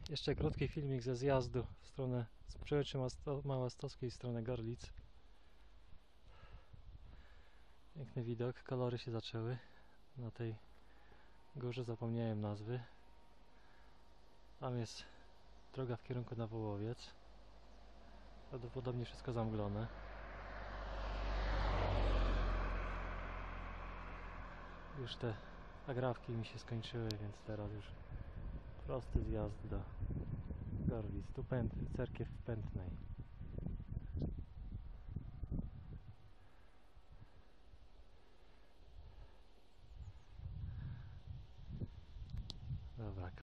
Jeszcze krótki filmik ze zjazdu w stronę z Przełęczy Małostowskiej w stronę Gorlic. Piękny widok, kolory się zaczęły na tej górze, zapomniałem nazwy. Tam jest droga w kierunku na Wołowiec. Prawdopodobnie wszystko zamglone. Już te agrawki mi się skończyły, więc teraz już prosty zjazd do Gorlic. Tu cerkiew w Pętnej.